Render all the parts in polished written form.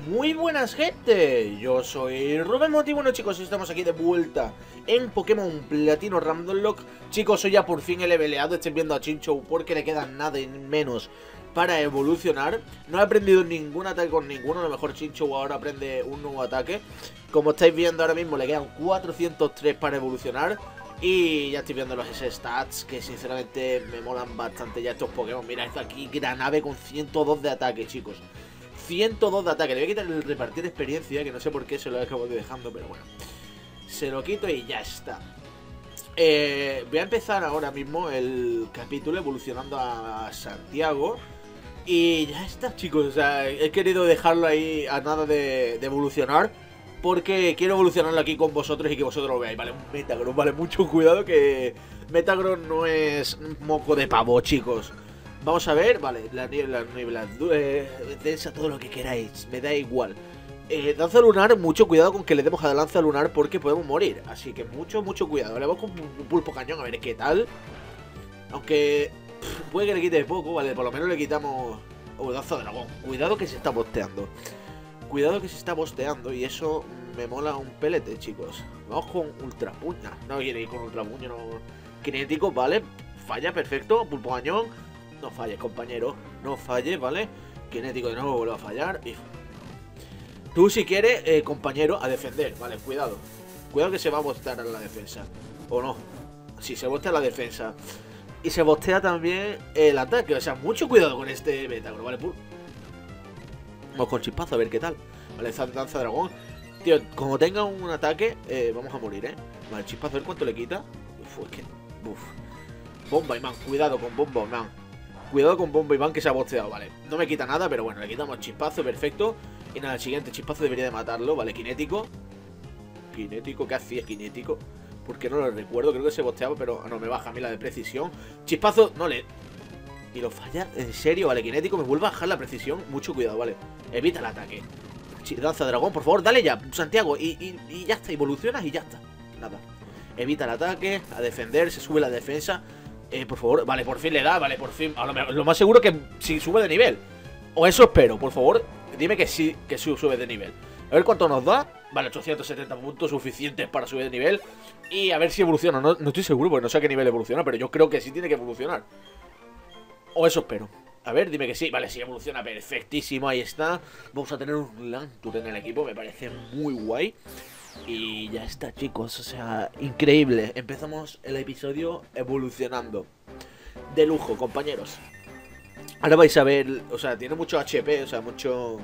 Muy buenas gente, yo soy Rubén Monti. Bueno chicos, estamos aquí de vuelta en Pokémon Platino Random Lock. Chicos, hoy ya por fin he leveleado, estoy viendo a Chinchou porque le queda nada y menos para evolucionar. No he aprendido ningún ataque con ninguno, a lo mejor Chinchou ahora aprende un nuevo ataque. Como estáis viendo ahora mismo le quedan 403 para evolucionar. Y ya estoy viendo los stats que sinceramente me molan bastante ya estos Pokémon. Mira, esto aquí, Granave con 102 de ataque, chicos. 102 de ataque. Le voy a quitar el repartir experiencia, que no sé por qué se lo he acabado dejando, pero bueno. Se lo quito y ya está. Voy a empezar ahora mismo el capítulo evolucionando a Santiago. Y ya está, chicos. O sea, he querido dejarlo ahí a nada de evolucionar, porque quiero evolucionarlo aquí con vosotros y que vosotros lo veáis. Vale, un Metagross, vale, mucho cuidado que Metagross no es moco de pavo, chicos. Vamos a ver, vale, la niebla, densa, todo lo que queráis, me da igual. Danza lunar, mucho cuidado con que le demos a la lanza lunar porque podemos morir. Así que mucho cuidado. Vale, vamos con un pulpo cañón a ver qué tal. Aunque puede que le quite poco, vale, por lo menos le quitamos... Oh, danza dragón, cuidado que se está bosteando. Cuidado que se está bosteando y eso me mola un pelete, chicos. Vamos con ultra puña. No quiere ir con ultra puña, no. Kinético, vale. Falla, perfecto. Pulpo cañón. No falles, compañero. No falles, ¿vale? Kinético de nuevo vuelve a fallar. Y... tú si quieres, compañero, a defender. Vale, cuidado. Cuidado que se va a bostear en la defensa. O no. Si se bostea la defensa. Y se bostea también el ataque. O sea, mucho cuidado con este Metagross, ¿vale? Vamos con chispazo a ver qué tal. Vale, danza dragón. Tío, como tenga un ataque, vamos a morir, ¿eh? Vale, chispazo, a ver cuánto le quita. Uf, es que... Uf. Bomba y man, cuidado con bomba y man. Cuidado con bomba y man que se ha bosteado, vale. No me quita nada, pero bueno, le quitamos chispazo, perfecto. Y nada, el siguiente chispazo debería de matarlo, vale, kinético. Kinético, ¿qué hacía kinético? Porque no lo recuerdo, creo que se bosteaba, pero no, me baja a mí la de precisión. Chispazo, no le... Y lo falla, en serio, vale, kinético, me vuelve a bajar la precisión. Mucho cuidado, vale. Evita el ataque. Danza dragón, por favor, dale ya, Santiago. Y ya está, evolucionas y ya está. Nada. Evita el ataque, a defender, se sube la defensa. Por favor, vale, por fin le da, vale, por fin. Lo más seguro que si sube de nivel. O eso espero, por favor. Dime que sí, sube de nivel. A ver cuánto nos da. Vale, 870 puntos suficientes para subir de nivel. Y a ver si evoluciona. No estoy seguro porque no sé a qué nivel evoluciona, pero yo creo que sí tiene que evolucionar. O eso espero. A ver, dime que sí. Vale, sí evoluciona, perfectísimo, ahí está. Vamos a tener un Lantur en el equipo, me parece muy guay. Y ya está, chicos, o sea, increíble. Empezamos el episodio evolucionando. De lujo, compañeros. Ahora vais a ver, o sea, tiene mucho HP, o sea, muchos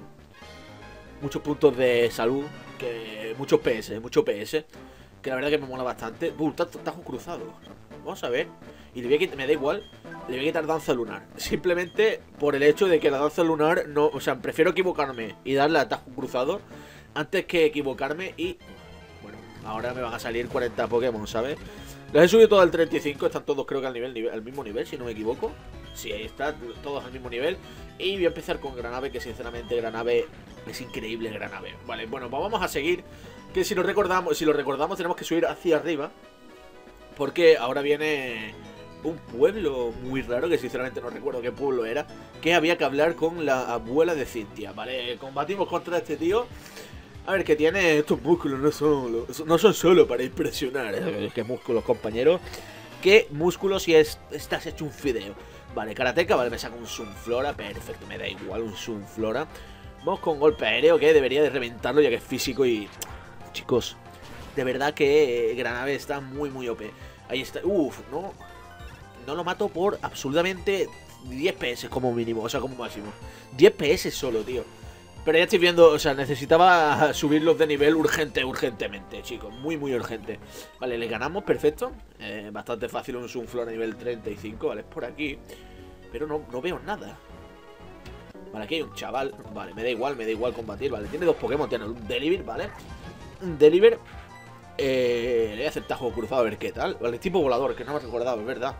puntos de salud, que mucho PS, que la verdad que me mola bastante. Tajo cruzado. Vamos a ver. Y le voy a quitar, me da igual, le voy a quitar danza lunar. Simplemente por el hecho de que la danza lunar no, o sea, prefiero equivocarme y darle a tajo cruzado antes que equivocarme y... Bueno, ahora me van a salir 40 Pokémon, ¿sabes? Los he subido todos al 35, están todos creo que al mismo nivel, si no me equivoco. Sí, ahí están todos al mismo nivel. Y voy a empezar con Granave, que sinceramente Granave es increíble, Granave. Vale, bueno, pues vamos a seguir. Que si lo recordamos tenemos que subir hacia arriba. Porque ahora viene un pueblo muy raro, que sinceramente no recuerdo qué pueblo era. Que había que hablar con la abuela de Cynthia. Vale, combatimos contra este tío. A ver, que tiene estos músculos, no son solo para impresionar. ¿Qué músculos, compañero? ¿Qué músculos si estás hecho un fideo? Vale, Karateka, vale, me saca un Sunflora, perfecto, me da igual un Sunflora. Vamos con golpe aéreo, que debería de reventarlo ya que es físico y... Chicos, de verdad que Granave está muy OP. Ahí está, no lo mato por absolutamente 10 PS como mínimo, o sea, como máximo. 10 PS solo, tío. Pero ya estoy viendo, o sea, necesitaba subirlos de nivel urgentemente, chicos. Muy urgente. Vale, le ganamos, perfecto. Bastante fácil un Sunflora a nivel 35, vale, es por aquí. Pero no veo nada. Vale, aquí hay un chaval. Vale, me da igual combatir, vale. Tiene dos Pokémon, tiene un Deliver, vale. Un Deliver. Le voy a hacer tajo cruzado a ver qué tal. Vale, tipo volador, que no me he recordado, es verdad.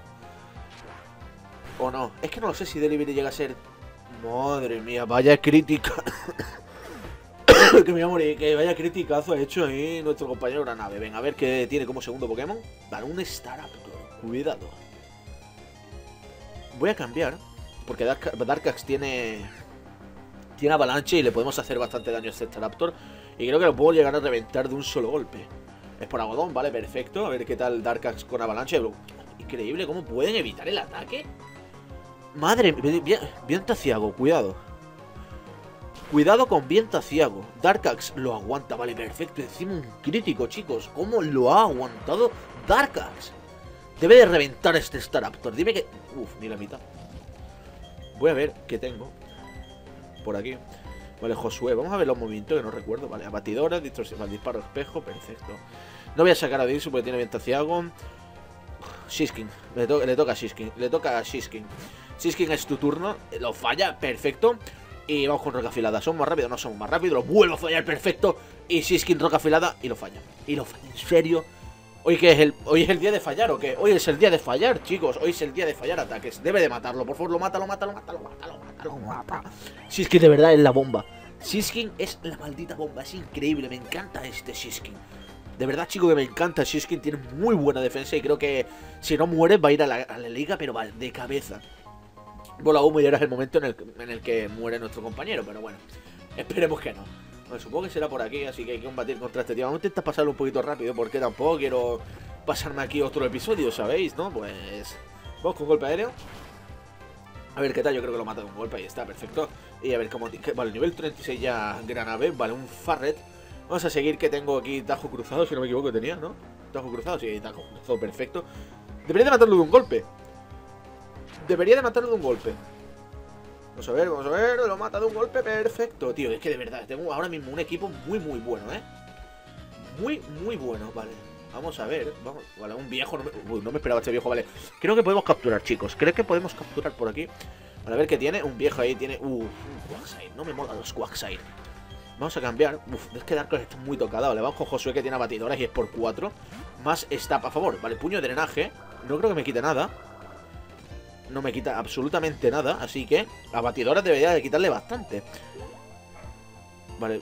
O no, es que no lo sé si Deliver llega a ser... Madre mía, vaya crítica. Que me voy a morir, que vaya criticazo ha hecho ahí nuestro compañero Granave. Venga, a ver qué tiene como segundo Pokémon. Vale, un Staraptor, cuidado. Voy a cambiar, porque Darkax tiene Tiene avalanche y le podemos hacer bastante daño a este Staraptor. Y creo que lo puedo llegar a reventar de un solo golpe. Es por algodón, vale, perfecto. A ver qué tal Darkax con avalanche. Increíble cómo pueden evitar el ataque. Madre mía, viento aciago, cuidado. Cuidado con viento aciago. Darkax lo aguanta, vale, perfecto. Encima un crítico, chicos. ¿Cómo lo ha aguantado Darkax? Debe de reventar este Staraptor. Dime que... Uf, ni la mitad. Voy a ver qué tengo por aquí. Vale, Josué, vamos a ver los movimientos que no recuerdo. Vale, abatidora, distorsión, vale, disparo espejo, perfecto. No voy a sacar a Dinsu porque tiene viento aciago. Shiskin, le toca a Shiskin. Le toca a Shiskin. Shiskin es tu turno, lo falla, perfecto. Y vamos con roca afilada. ¿Somos más rápidos? No somos más rápidos. Lo vuelvo a fallar, perfecto. Y Shiskin roca afilada y lo falla. Y lo falla, en serio. ¿Hoy qué es hoy es el día de fallar o qué? Hoy es el día de fallar, chicos. Hoy es el día de fallar ataques. Debe de matarlo, por favor, lo mata. Shiskin de verdad es la bomba. Shiskin es la maldita bomba, es increíble. Me encanta este Shiskin. De verdad, chicos, que me encanta. Shiskin tiene muy buena defensa y creo que si no muere va a ir a la liga, pero va de cabeza. Bola humo y ahora es el momento en el que muere nuestro compañero, pero bueno, esperemos que no. Bueno, supongo que será por aquí, así que hay que combatir contra este tío. Vamos a intentar pasarlo un poquito rápido porque tampoco quiero pasarme aquí otro episodio, ¿sabéis? ¿No? Pues vamos con golpe aéreo. A ver qué tal, yo creo que lo mata de un golpe, ahí está, perfecto. Y a ver cómo... Vale, nivel 36 ya Granave, vale, un Farret. Vamos a seguir que tengo aquí Tajo cruzado, si no me equivoco tenía, ¿no? Tajo cruzado, sí, Tajo cruzado, perfecto. Debería de matarlo de un golpe. Vamos a ver, lo mata de un golpe, perfecto, tío. Es que de verdad, tengo ahora mismo un equipo muy bueno, ¿eh? Muy bueno, vale. Vamos a ver, vamos, vale, un viejo, no me esperaba este viejo, vale. Creo que podemos capturar, chicos, creo que podemos capturar por aquí. Vale, a ver qué tiene, un viejo ahí tiene, un Quagsire, no me molan los Quagsire. Vamos a cambiar, es que Darkos está muy tocada, vale, vamos con Josué que tiene abatidoras y es por 4. Más está a favor, vale, puño de drenaje, no creo que me quite nada. No me quita absolutamente nada, así que a batidora debería de quitarle bastante. Vale.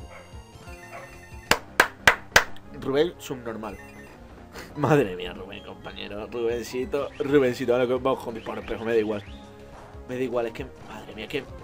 Rubén, subnormal. Madre mía, Rubén, compañero. Rubencito, ahora vamos con disparo espejo, me da igual. Es que, madre mía, es que...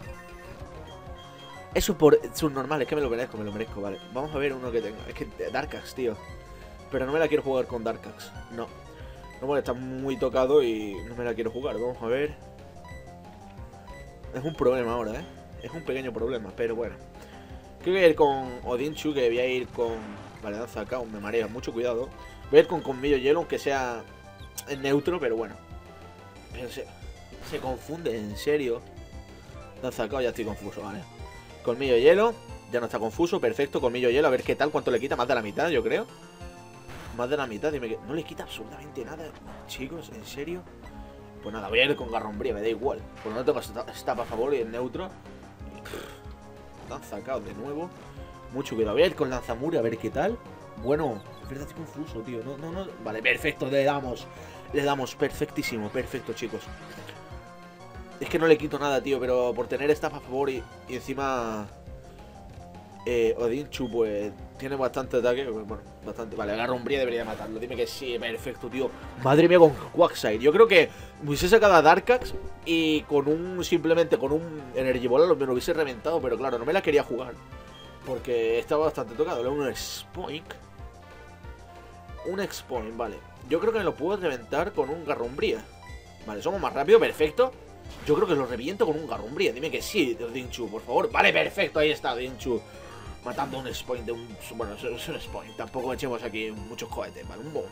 Eso por subnormal, es que me lo merezco, vale. Vamos a ver uno que tengo. Es que Darkax, tío. Pero no me la quiero jugar con Darkax, no. No, bueno, está muy tocado y no me la quiero jugar. Vamos a ver. Es un problema ahora, ¿eh? Es un pequeño problema, pero bueno. Creo que voy a ir con Odinchu, que voy a ir con... Vale, danza acá, me marea, mucho cuidado. Voy a ir con Colmillo Hielo, aunque sea en neutro, pero bueno. Pero se confunde, en serio. Danza acá, ya estoy confuso, vale. Colmillo Hielo, ya no está confuso, perfecto. Colmillo Hielo, a ver qué tal, cuánto le quita, más de la mitad, yo creo. Más de la mitad, dime que no le quita absolutamente nada, chicos, ¿en serio? Pues nada, voy a ir con Garrombría, me da igual. Por lo tanto, está a favor y en neutro. Danza caos de nuevo. Mucho cuidado, voy a ir con Lanzamuri a ver qué tal. Bueno, es verdad, estoy confuso, tío. No. Vale, perfecto, le damos, perfectísimo, perfecto, chicos. Es que no le quito nada, tío, pero por tener esta a favor y encima... Odinchu, pues, tiene bastante ataque. Bueno, bastante. Vale, Garrombría debería matarlo. Dime que sí, perfecto, tío. Madre mía, con Quagsire. Yo creo que me hubiese sacado a Darkax y simplemente con un Energy Ball me lo hubiese reventado. Pero claro, no me la quería jugar porque estaba bastante tocado. Un Spoink. Un Spoink, vale. Yo creo que me lo puedo reventar con un Garrombría. Vale, somos más rápido, perfecto. Yo creo que lo reviento con un Garrombría. Dime que sí, Odinchu, por favor. Vale, perfecto, ahí está, Odinchu. Matando un Spoink de un... Bueno, es un Spoink. Tampoco echemos aquí muchos cohetes, ¿vale? Un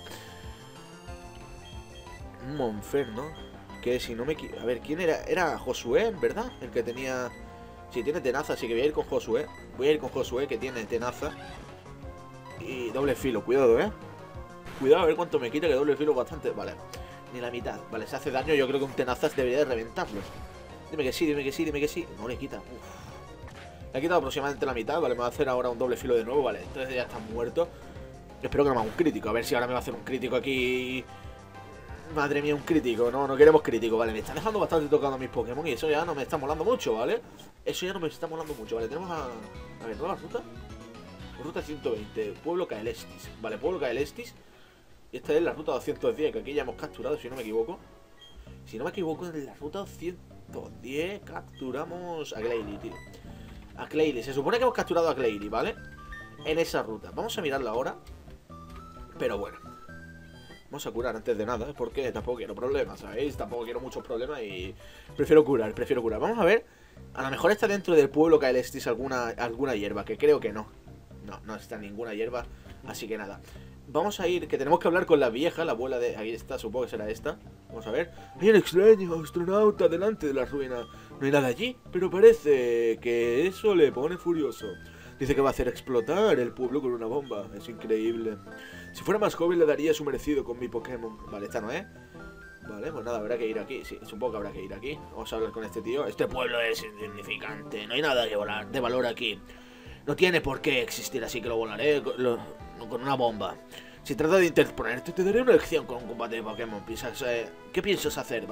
Monferno. Que si no me... A ver, ¿quién era? Era Josué, ¿verdad? El que tenía... Sí, tiene tenaza, así que voy a ir con Josué. Que tiene tenaza. Y doble filo, cuidado, ¿eh? Cuidado a ver cuánto me quita, que doble filo bastante... Vale, ni la mitad. Vale, se hace daño, yo creo que un tenazas debería de reventarlo. Dime que sí. No le quita. Uf. Le ha quitado aproximadamente la mitad, vale, me va a hacer ahora un doble filo de nuevo, vale, entonces ya está muerto. Espero que no me haga un crítico, a ver si ahora me va a hacer un crítico aquí. Madre mía, un crítico, no queremos crítico, vale, me está dejando bastante tocando a mis Pokémon y eso ya no me está molando mucho, ¿vale? Vale, tenemos a ver, nueva ruta. Ruta 120, Pueblo Caelestis, vale, Pueblo Caelestis. Y esta es la ruta 210, que aquí ya hemos capturado, si no me equivoco. Si no me equivoco, es la ruta 200... Perfecto. 10. Capturamos a Glalie, tío. A Glalie. Se supone que hemos capturado a Glalie, ¿vale? En esa ruta. Vamos a mirarla ahora. Pero bueno. Vamos a curar antes de nada, porque tampoco quiero problemas, ¿sabéis? Tampoco quiero muchos problemas y prefiero curar, Vamos a ver. A lo mejor está dentro del pueblo Caelestis alguna hierba, que creo que no. No está ninguna hierba, así que nada. Vamos a ir, que tenemos que hablar con la vieja, la abuela de... Ahí está, supongo que será esta. Vamos a ver. Hay un extraño astronauta delante de la ruina. No hay nada allí, pero parece que eso le pone furioso. Dice que va a hacer explotar el pueblo con una bomba. Es increíble. Si fuera más joven le daría su merecido con mi Pokémon. Vale, esta no es. Vale, pues nada, habrá que ir aquí. Sí, supongo que habrá que ir aquí. Vamos a hablar con este tío. Este pueblo es insignificante. No hay nada de valor aquí. No tiene por qué existir, así que lo volaré con una bomba. Si trata de interponerte, te daré una lección con un combate de Pokémon. ¿Qué piensas hacer?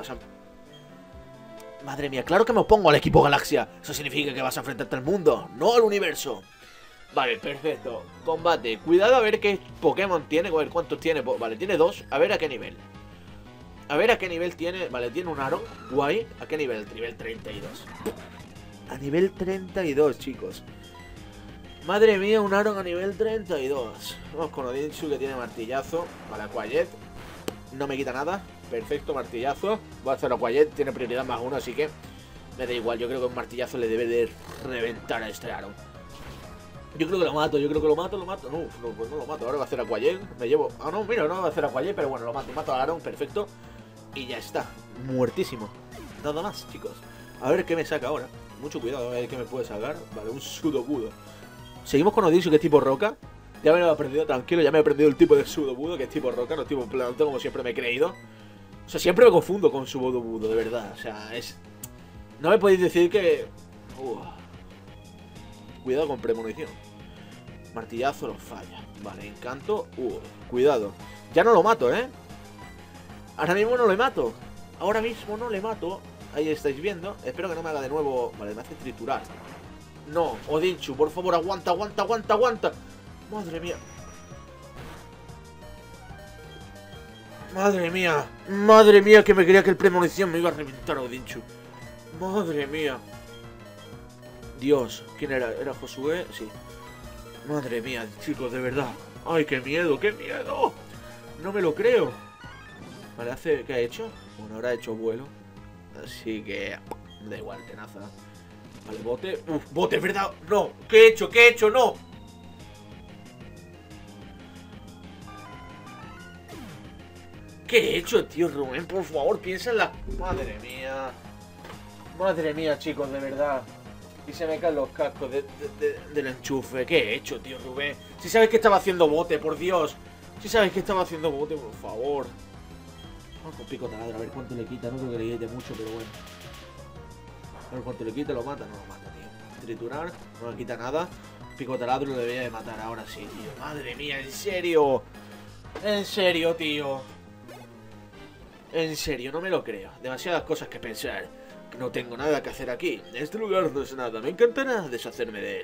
Madre mía, claro que me opongo al equipo Galaxia. Eso significa que vas a enfrentarte al mundo, no al universo. Vale, perfecto. Combate. Cuidado a ver qué Pokémon tiene. A ver cuántos tiene. Vale, tiene 2. A ver a qué nivel. A ver a qué nivel tiene. Vale, tiene un Aron. Guay. ¿A qué nivel? Nivel 32. A nivel 32, chicos. Madre mía, un Aron a nivel 32. Vamos con Odinsu, que tiene martillazo. Vale, Aquayet. No me quita nada. Perfecto, martillazo. Voy a hacer Aquayet. Tiene prioridad más 1, así que me da igual. Yo creo que un martillazo le debe de reventar a este Aron. Yo creo que lo mato, lo mato. No, pues no lo mato. Ahora va a hacer Aquayet. Me llevo... Ah, no, mira, no va a hacer Aquayet, pero bueno, lo mato. Mato a Aron, perfecto. Y ya está. Muertísimo. Nada más, chicos. A ver qué me saca ahora. Mucho cuidado, a ver qué me puede sacar. Vale, un Sudobudo. Seguimos con Odinsu, que es tipo roca. Ya me lo he aprendido, tranquilo. Ya me he aprendido el tipo de Sudobudo, que es tipo roca, no es tipo planta, como siempre me he creído. O sea, siempre me confundo con Sudobudo, de verdad. O sea, es... No me podéis decir que... Cuidado con premonición. Martillazo lo falla. Vale, encanto. Cuidado. Ya no lo mato, ¿eh? Ahora mismo no le mato. Ahora mismo no le mato. Ahí estáis viendo. Espero que no me haga de nuevo... Vale, me hace triturar. No, Odinsu, por favor, aguanta. Madre mía. Madre mía, que me creía que el premonición me iba a reventar a Odinsu. Madre mía. Dios, ¿quién era? ¿Era Josué? Sí. Madre mía, chicos, de verdad. Ay, qué miedo. No me lo creo. Vale, ¿qué ha hecho? Bueno, ahora ha hecho vuelo. Así que... Da igual, tenaza. Vale, bote. Bote, ¿verdad? No. ¿Qué he hecho? No. ¿Qué he hecho, tío Rubén? Por favor, piensa en la... Madre mía, chicos, de verdad. Y se me caen los cascos del enchufe. ¿Qué he hecho, tío Rubén? Si sabes que estaba haciendo bote, por Dios. Si sabes que estaba haciendo bote, por favor. Vamos con pico taladro, a ver cuánto le quita. No creo que le quite mucho, pero bueno. A ver cuánto le quita, lo mata. No lo mata, tío. Triturar, no le quita nada. Pico taladro lo debería de matar ahora sí, tío. Madre mía, ¿en serio? En serio, tío. En serio, no me lo creo. Demasiadas cosas que pensar. No tengo nada que hacer aquí. Este lugar no es nada. Me encantará deshacerme de él.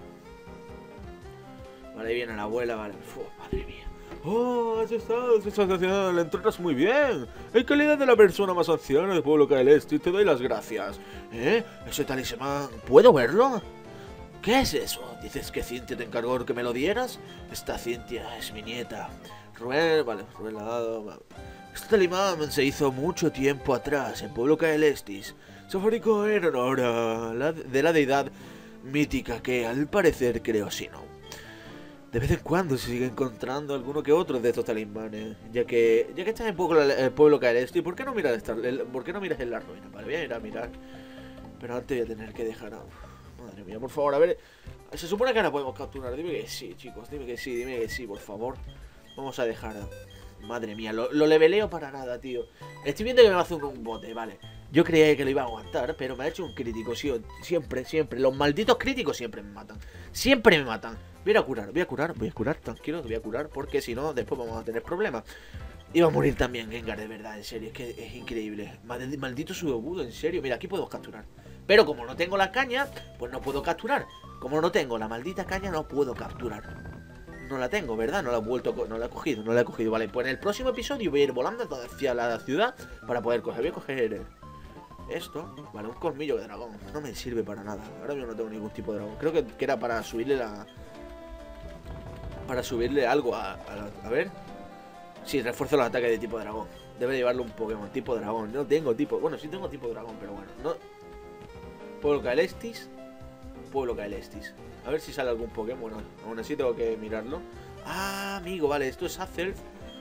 Vale, ahí viene la abuela, vale. Madre mía. Oh, has estado sensacional. Entrenas muy bien. En calidad de la persona más anciana del pueblo Caelestis, te doy las gracias. Ese talismán. ¿Puedo verlo? ¿Qué es eso? ¿Dices que Cintia te encargó que me lo dieras? Esta Cintia es mi nieta. Rubén, vale, Rubén la ha dado. Vale. Este talismán se hizo mucho tiempo atrás en pueblo Caelestis. Se fabricó en honor a la deidad mítica que al parecer creó Sinnoh. De vez en cuando se sigue encontrando alguno que otro de estos talismanes. Ya que estás en el pueblo Caelestis, ¿por qué no miras en la ruina? Vale, voy a ir a mirar. Pero antes voy a tener que dejar a... Madre mía, por favor, a ver. Se supone que ahora podemos capturar. Dime que sí, chicos, dime que sí, por favor. Vamos a dejar a... Madre mía, lo leveleo para nada, tío. Estoy viendo que me va a hacer un bote, vale. Yo creía que lo iba a aguantar, pero me ha hecho un crítico, sí, siempre. Los malditos críticos siempre me matan. Siempre me matan. Voy a curar, tranquilo, voy a curar, porque si no, después vamos a tener problemas. Iba a morir también Gengar, de verdad, en serio, es que es increíble. Maldito Sudobudo, en serio, mira, aquí puedo capturar. Pero como no tengo la caña, pues no puedo capturar. Como no tengo la maldita caña, no puedo capturar. No la tengo, ¿verdad? No la he cogido, vale. Pues en el próximo episodio voy a ir volando hacia la ciudad para poder coger. Voy a coger Esto, vale, un colmillo de dragón. No me sirve para nada. Ahora mismo no tengo ningún tipo de dragón. Creo que era para subirle la... Para subirle algo a ver. Sí, refuerzo los ataques de tipo dragón. Debe llevarlo un Pokémon tipo dragón. No tengo tipo... Bueno, sí tengo tipo dragón, pero bueno. No. Pueblo Caelestis. Pueblo Caelestis. A ver si sale algún Pokémon. No, aún así tengo que mirarlo. Ah, amigo, vale. Esto es Azelf.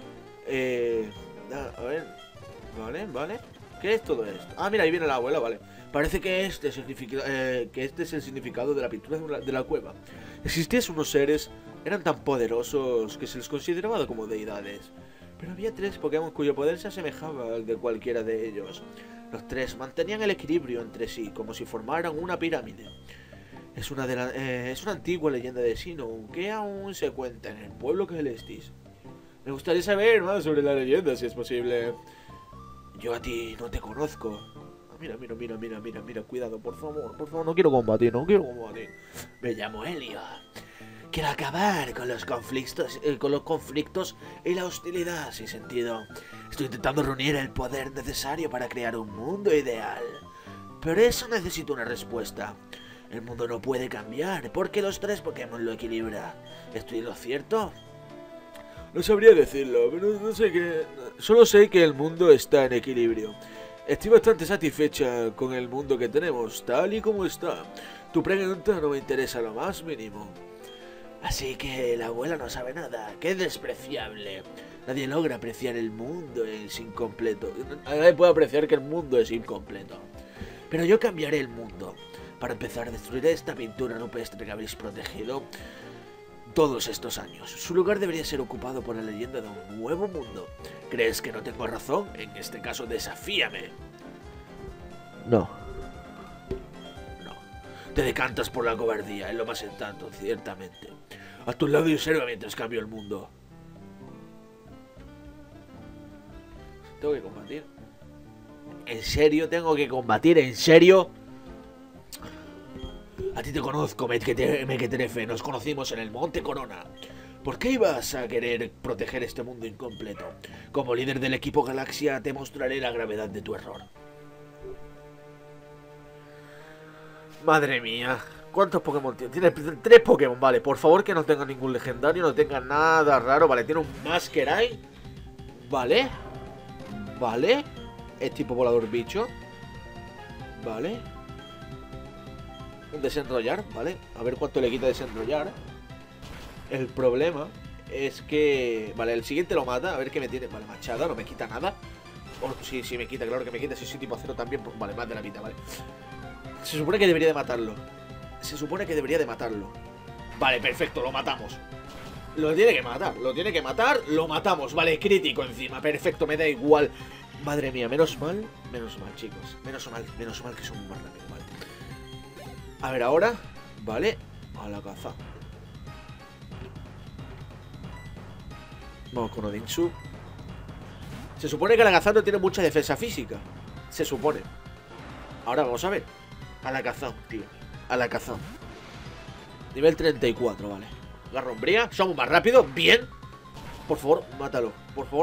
A ver. Vale. ¿Qué es todo esto? Ah, mira, ahí viene la abuela, vale. Parece que este es el significado de la pintura de la cueva. Existían unos seres, eran tan poderosos que se les consideraba como deidades. Pero había 3 Pokémon cuyo poder se asemejaba al de cualquiera de ellos. Los 3 mantenían el equilibrio entre sí, como si formaran una pirámide. Es una antigua leyenda de Sinnoh que aún se cuenta en el pueblo Caelestis. Me gustaría saber más sobre la leyenda, si es posible. Yo a ti no te conozco. Mira, cuidado, por favor, no quiero combatir. Me llamo Helio. Quiero acabar con los conflictos y la hostilidad sin sentido. Estoy intentando reunir el poder necesario para crear un mundo ideal. Pero eso necesita una respuesta. El mundo no puede cambiar porque los 3 Pokémon lo equilibran. ¿Estoy en lo cierto? No sabría decirlo, pero no sé qué... Solo sé que el mundo está en equilibrio. Estoy bastante satisfecha con el mundo que tenemos, tal y como está. Tu pregunta no me interesa lo más mínimo. Así que la abuela no sabe nada. ¡Qué despreciable! Nadie logra apreciar el mundo, es incompleto. Nadie puede apreciar que el mundo es incompleto. Pero yo cambiaré el mundo. Para empezar, destruiré esta pintura rupestre que habéis protegido todos estos años. Su lugar debería ser ocupado por la leyenda de un nuevo mundo. ¿Crees que no tengo razón? En este caso, desafíame. No. Te decantas por la cobardía, es lo más sensato, ciertamente. A tu lado y observa mientras cambio el mundo. ¿Tengo que combatir? ¿En serio tengo que combatir? ¿En serio? A ti te conozco, Mequetrefe. Nos conocimos en el Monte Corona. ¿Por qué ibas a querer proteger este mundo incompleto? Como líder del equipo Galaxia te mostraré la gravedad de tu error. Madre mía. ¿Cuántos Pokémon tiene? Tiene 3 Pokémon, vale. Por favor que no tenga ningún legendario, no tenga nada raro. Vale, tiene un Masquerain. Vale. Es tipo volador bicho. Vale. Un desenrollar, ¿vale? A ver cuánto le quita desenrollar. El problema es que... Vale, el siguiente lo mata. A ver qué me tiene. Vale, machada, no me quita nada. Oh, sí, me quita, claro que me quita. Sí, tipo acero también. Vale, más de la mitad, vale. Se supone que debería de matarlo. Vale, perfecto, lo matamos. Lo tiene que matar, lo matamos. Vale, crítico encima, perfecto, me da igual. Madre mía, menos mal, chicos. Menos mal que son más rápidos, vale. A ver, ahora, vale, a la caza. Vamos con Odinsu. Se supone que Alakazam no tiene mucha defensa física. Se supone. Ahora vamos a ver. Alakazam, tío. Alakazam. Nivel 34, vale. Garrombría, somos más rápidos, bien. Por favor, mátalo.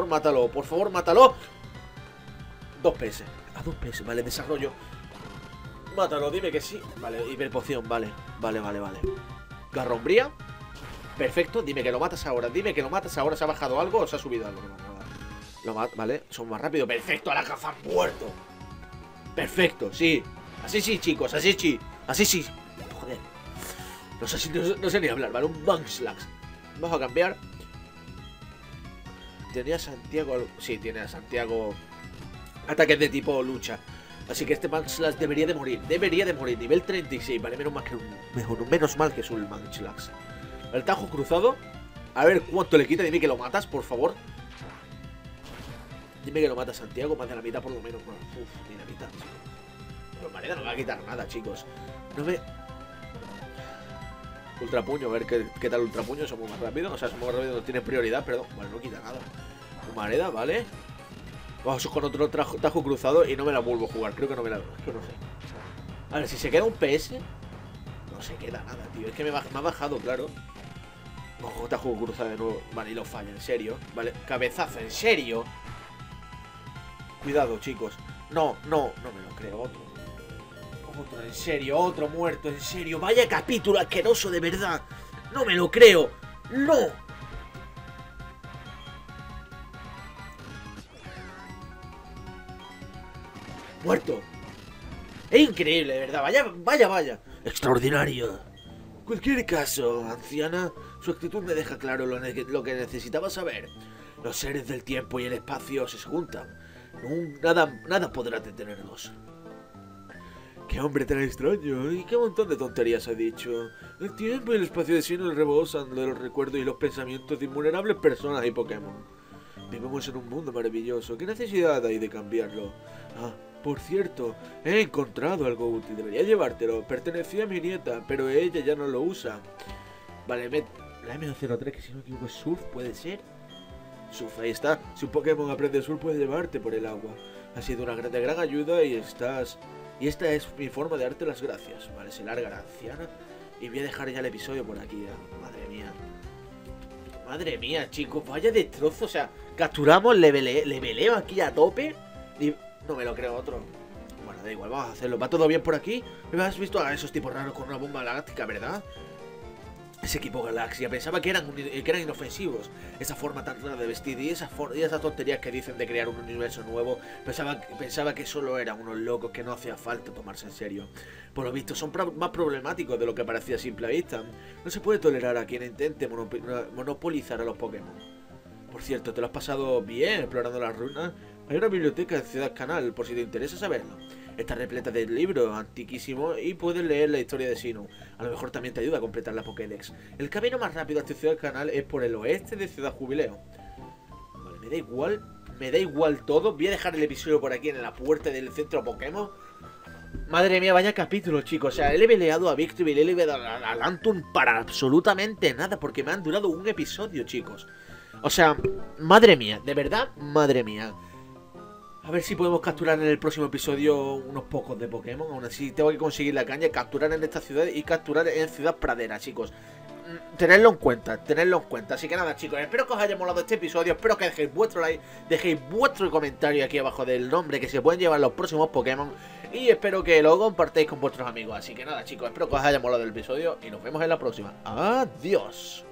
2 PS. A 2 PS, vale, desarrollo. Mátalo, dime que sí. Vale, hiperpoción, vale. Garrombría. Perfecto, dime que lo matas ahora. ¿Se ha bajado algo o se ha subido algo? Vale, son más rápido. Perfecto, Alakazam muerto. Perfecto, sí. Así sí, chicos, así sí. Joder. No sé ni hablar, ¿vale? Un Munchlax. Vamos a cambiar. ¿Tenía Santiago? Sí, tiene a Santiago ataques de tipo lucha. Así que este Munchlax debería de morir. Nivel 36, vale, menos mal que es un Munchlax. El Tajo cruzado. A ver cuánto le quita. Dime que lo matas, por favor. Dime que lo matas, Santiago. Más de la mitad por lo menos. Ni la mitad, chicos. Pero Mareda no me va a quitar nada, chicos. Ultrapuño, a ver qué tal Ultrapuño. Somos más rápidos. O sea, somos más rápidos, no tiene prioridad, perdón. Vale, no quita nada. Mareda, vale. Vamos con otro Tajo cruzado y no me la vuelvo a jugar. Creo que no me la... Es que no sé. A ver, si se queda un PS... No se queda nada, tío. Es que me ha bajado, claro. Ojo, Tajo cruzado de nuevo. Vale, y lo falla, en serio. Vale, cabezazo, en serio. Cuidado, chicos. No me lo creo, otro. Otro, en serio, otro muerto, en serio. Vaya capítulo asqueroso, de verdad. No me lo creo. No. Muerto. Es increíble, de verdad. Vaya. Extraordinario. En cualquier caso, anciana, su actitud me deja claro lo que necesitaba saber. Los seres del tiempo y el espacio se juntan. Nada podrá detenerlos. ¡Qué hombre tan extraño! Y qué montón de tonterías ha dicho. El tiempo y el espacio de sí nos rebosan de los recuerdos y los pensamientos de invulnerables personas y Pokémon. Vivimos en un mundo maravilloso. ¿Qué necesidad hay de cambiarlo? Ah, por cierto, he encontrado algo útil. Debería llevártelo. Pertenecía a mi nieta, pero ella ya no lo usa. Vale, la M03, que si no me equivoco es Surf, ¿puede ser? Surf, ahí está. Si un Pokémon aprende Surf puede llevarte por el agua. Ha sido una de gran ayuda y esta es mi forma de darte las gracias. Vale, se larga la anciana. Y voy a dejar ya el episodio por aquí. Madre mía. Madre mía, chicos. Vaya destrozo. O sea, capturamos, leveleo aquí a tope. Y no me lo creo otro. Bueno, da igual, vamos a hacerlo. ¿Va todo bien por aquí? ¿Me has visto a esos tipos raros con una bomba galáctica, verdad? Ese equipo Galaxia, pensaba que eran inofensivos. Esa forma tan rara de vestir y esas tonterías que dicen de crear un universo nuevo, pensaba que solo eran unos locos que no hacía falta tomarse en serio. Por lo visto son más problemáticos de lo que parecía a simple vista. No se puede tolerar a quien intente monopolizar a los Pokémon. Por cierto, ¿te lo has pasado bien explorando las ruinas? Hay una biblioteca en Ciudad Canal, por si te interesa saberlo. Está repleta de libros antiquísimos y puedes leer la historia de Sinnoh. A lo mejor también te ayuda a completar la Pokédex. El camino más rápido hacia Ciudad Canal es por el oeste de Ciudad Jubileo. Vale, me da igual todo. Voy a dejar el episodio por aquí en la puerta del centro Pokémon. Madre mía, vaya capítulo, chicos. O sea, he leveleado a Victory y he leveleado a Lantern para absolutamente nada, porque me han durado un episodio, chicos. O sea, madre mía, de verdad, madre mía. A ver si podemos capturar en el próximo episodio unos pocos de Pokémon. Aún así tengo que conseguir la caña, capturar en esta ciudad y capturar en Ciudad Pradera, chicos. Tenedlo en cuenta, Así que nada, chicos, espero que os haya molado este episodio. Espero que dejéis vuestro like, dejéis vuestro comentario aquí abajo del nombre que se pueden llevar los próximos Pokémon. Y espero que lo compartáis con vuestros amigos. Así que nada, chicos, espero que os haya molado el episodio y nos vemos en la próxima. Adiós.